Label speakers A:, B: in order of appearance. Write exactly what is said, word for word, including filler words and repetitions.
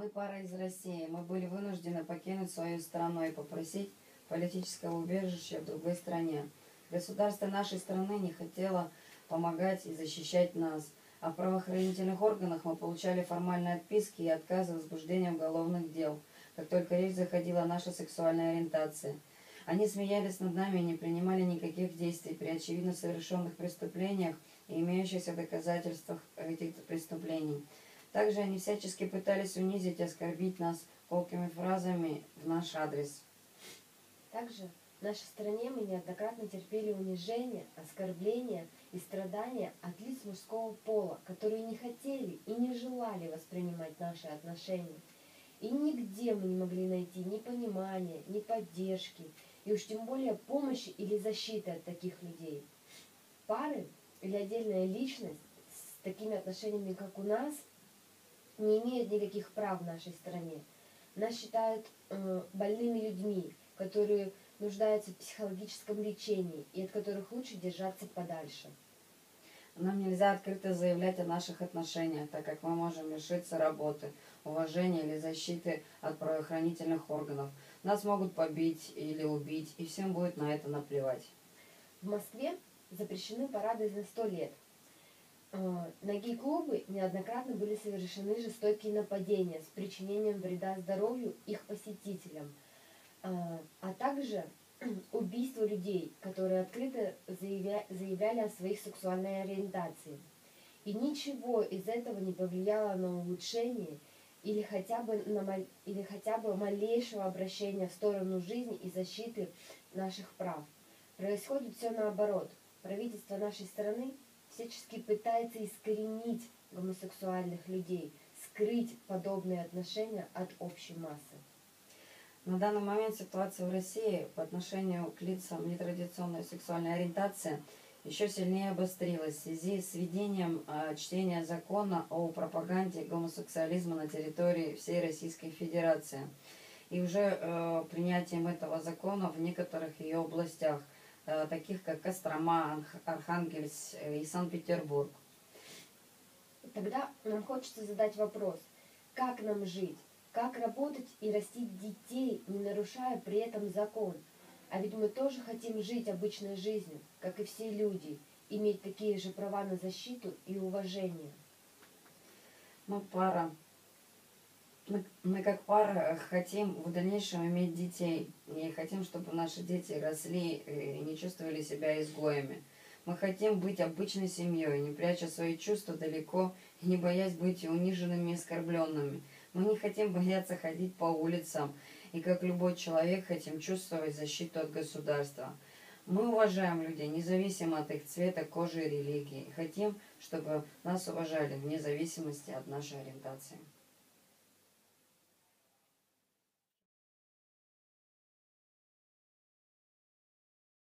A: Мы пара из России. Мы были вынуждены покинуть свою страну и попросить политического убежища в другой стране. Государство нашей страны не хотело помогать и защищать нас. А в правоохранительных органах мы получали формальные отписки и отказы в возбуждении уголовных дел, как только речь заходила о нашей сексуальной ориентации. Они смеялись над нами и не принимали никаких действий при очевидно совершенных преступлениях и имеющихся доказательствах этих преступлений. Также они всячески пытались унизить и оскорбить нас колкими фразами в наш адрес.
B: Также в нашей стране мы неоднократно терпели унижение, оскорбления и страдания от лиц мужского пола, которые не хотели и не желали воспринимать наши отношения. И нигде мы не могли найти ни понимания, ни поддержки, и уж тем более помощи или защиты от таких людей. Пары или отдельная личность с такими отношениями, как у нас, не имеют никаких прав в нашей стране. Нас считают э, больными людьми, которые нуждаются в психологическом лечении и от которых лучше держаться подальше.
A: Нам нельзя открыто заявлять о наших отношениях, так как мы можем лишиться работы, уважения или защиты от правоохранительных органов. Нас могут побить или убить, и всем будет на это наплевать.
B: В Москве запрещены парады за сто лет. На гей-клубы неоднократно были совершены жестокие нападения с причинением вреда здоровью их посетителям, а также убийство людей, которые открыто заявляли о своих сексуальной ориентации. И ничего из этого не повлияло на улучшение или хотя бы, на, или хотя бы малейшего обращения в сторону жизни и защиты наших прав. Происходит все наоборот. Правительство нашей страны всячески пытается искоренить гомосексуальных людей, скрыть подобные отношения от общей массы.
A: На данный момент ситуация в России по отношению к лицам нетрадиционной сексуальной ориентации еще сильнее обострилась в связи с введением э, чтения закона о пропаганде гомосексуализма на территории всей Российской Федерации и уже э, принятием этого закона в некоторых ее областях, э, таких как Кострома, Архангельск и Санкт-Петербург.
B: Тогда нам хочется задать вопрос, как нам жить? Как работать и растить детей, не нарушая при этом закон? А ведь мы тоже хотим жить обычной жизнью, как и все люди, иметь такие же права на защиту и уважение.
A: Мы пара. Мы, мы как пара хотим в дальнейшем иметь детей. И хотим, чтобы наши дети росли и не чувствовали себя изгоями. Мы хотим быть обычной семьей, не пряча свои чувства далеко и не боясь быть униженными и оскорбленными. Мы не хотим бояться ходить по улицам и, как любой человек, хотим чувствовать защиту от государства. Мы уважаем людей, независимо от их цвета, кожи и религии. И хотим, чтобы нас уважали вне зависимости от нашей ориентации.